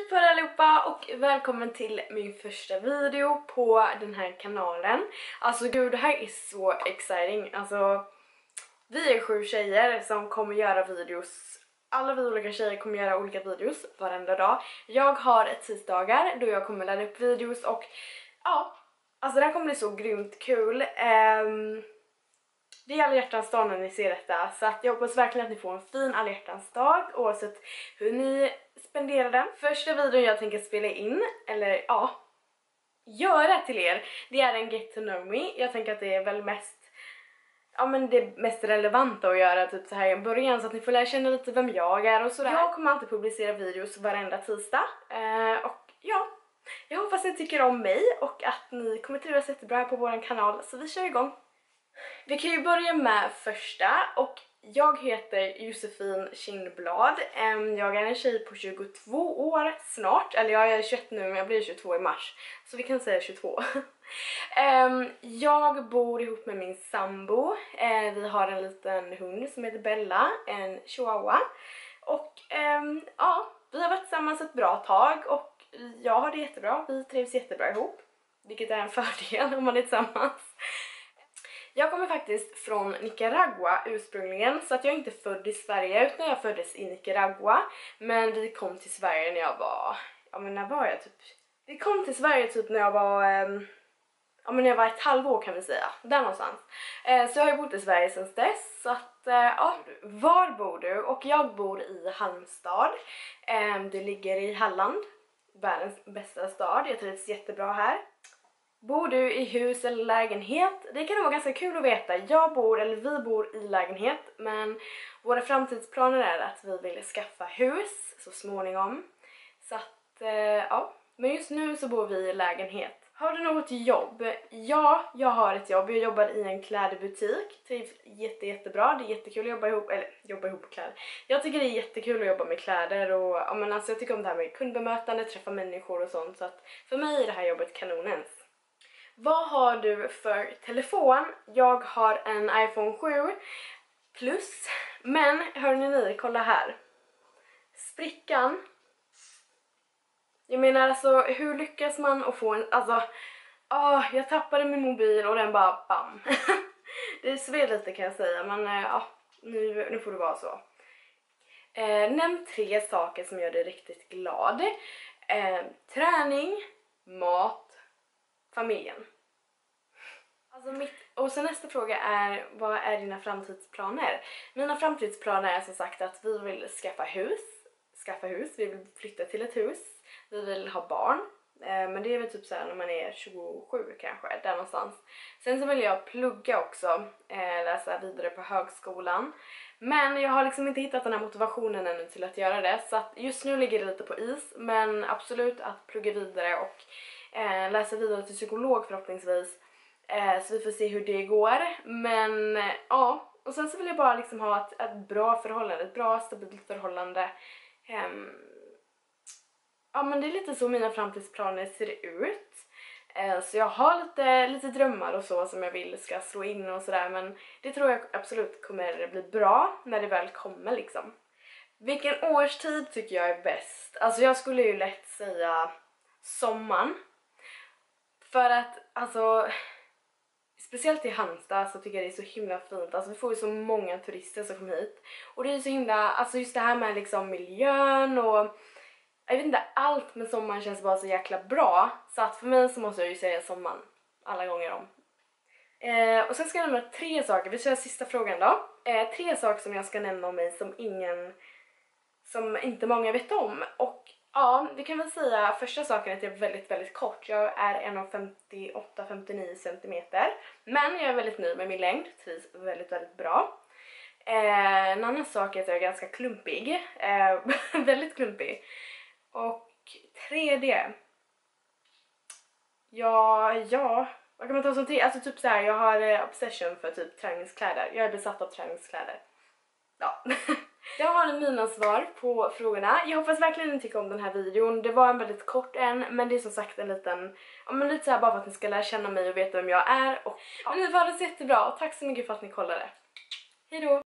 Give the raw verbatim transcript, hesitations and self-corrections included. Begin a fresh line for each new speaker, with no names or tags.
Hej på er allihopa och välkommen till min första video på den här kanalen. Alltså gud, det här är så exciting. Alltså, vi är sju tjejer som kommer göra videos. Alla vi olika tjejer kommer göra olika videos varenda dag. Jag har tisdagar då jag kommer ladda upp videos och ja, alltså det här kommer bli så grymt kul. Um, Det är alla hjärtans dag när ni ser detta, så att jag hoppas verkligen att ni får en fin alla hjärtans dag oavsett hur ni spenderar den. Första videon jag tänker spela in, eller ja, göra till er, det är en get to know me. Jag tänker att det är väl mest, ja men det mest relevanta att göra typ så här i början så att ni får lära känna lite vem jag är och sådär. Jag kommer alltid publicera videos varenda tisdag eh, och ja, jag hoppas ni tycker om mig och att ni kommer trivas jättebra här på vår kanal, så vi kör igång. Vi kan ju börja med första och jag heter Josefin Kindblad. Jag är en tjej på tjugotvå år snart, eller jag är tjugoett nu men jag blir tjugotvå i mars, så vi kan säga tjugotvå. Jag bor ihop med min sambo. Vi har en liten hund som heter Bella, en chihuahua. Och ja, vi har varit tillsammans ett bra tag och jag har det jättebra. Vi trivs jättebra ihop, vilket är en fördel om man är tillsammans. Jag kommer faktiskt från Nicaragua ursprungligen, så att jag är inte född i Sverige utan jag föddes i Nicaragua. Men vi kom till Sverige när jag var, ja men när var jag typ? Vi kom till Sverige typ när jag var, eh, ja men när jag var ett halvår kan vi säga, där någonstans. Eh, så jag har ju bott i Sverige sedan dess, så att, eh, ja, var bor du? Och jag bor i Halmstad, eh, det ligger i Halland, världens bästa stad, jag trivs jättebra här. Bor du i hus eller lägenhet? Det kan nog vara ganska kul att veta. Jag bor, eller vi bor i lägenhet, men våra framtidsplaner är att vi vill skaffa hus så småningom. Så att, eh, ja. Men just nu så bor vi i lägenhet. Har du något jobb? Ja, jag har ett jobb. Jag jobbar i en klädbutik. Trivs jätte, jättebra. Det är jättekul att jobba ihop, eller jobba ihop med kläder. Jag tycker det är jättekul att jobba med kläder och ja, men alltså, jag tycker om det här med kundbemötande, träffa människor och sånt. Så att för mig är det här jobbet kanonens. Vad har du för telefon? Jag har en iPhone sju plus. Men hörni ni, kolla här. Sprickan. Jag menar alltså, hur lyckas man att få en, alltså, åh, jag tappade min mobil och den bara bam. Det sved lite kan jag säga, men ja, nu, nu får det vara så. Eh, nämn tre saker som gör dig riktigt glad. Eh, träning, mat, familjen. Alltså mitt, och så nästa fråga är, vad är dina framtidsplaner? Mina framtidsplaner är som sagt att vi vill skaffa hus, skaffa hus, vi vill flytta till ett hus, vi vill ha barn, eh, men det är väl typ så här när man är tjugosju kanske, där någonstans. Sen så vill jag plugga också, eh, läsa vidare på högskolan. Men jag har liksom inte hittat den här motivationen ännu till att göra det, så att just nu ligger det lite på is, men absolut att plugga vidare och eh, läsa vidare till psykolog förhoppningsvis. Eh, så vi får se hur det går. Men eh, ja, och sen så vill jag bara liksom ha ett, ett bra förhållande, ett bra stabilt förhållande. Eh, ja men det är lite så mina framtidsplaner ser ut. Eh, så jag har lite, lite drömmar och så som jag vill ska slå in och sådär. Men det tror jag absolut kommer bli bra när det väl kommer liksom. Vilken årstid tycker jag är bäst? Alltså jag skulle ju lätt säga sommaren. För att alltså, speciellt i Halmstad så tycker jag det är så himla fint. Alltså vi får ju så många turister som kommer hit. Och det är så himla, alltså just det här med liksom miljön och jag vet inte, allt med sommaren känns bara så jäkla bra. Så att för mig så måste jag ju säga sommaren alla gånger om. Eh, och sen ska jag nämna tre saker, vi kör sista frågan då. Eh, tre saker som jag ska nämna om mig som ingen, som inte många vet om. Och ja, vi kan väl säga första saken att jag är väldigt, väldigt kort. Jag är en komma femtioåtta till femtionio centimeter. Men jag är väldigt nöjd med min längd. Trivs väldigt, väldigt bra. Eh, en annan sak är att jag är ganska klumpig. Eh, väldigt klumpig. Och tredje. Ja, ja. Vad kan man ta som tre? Alltså typ så här, jag har eh, obsession för typ träningskläder. Jag är besatt av träningskläder. Ja. Jag har mina svar på frågorna. Jag hoppas verkligen ni tycker om den här videon. Det var en väldigt kort en, men det är som sagt en liten, ja men lite så här bara för att ni ska lära känna mig och veta vem jag är. Och, ja. Men ni var det så jättebra och tack så mycket för att ni kollade. Hej då!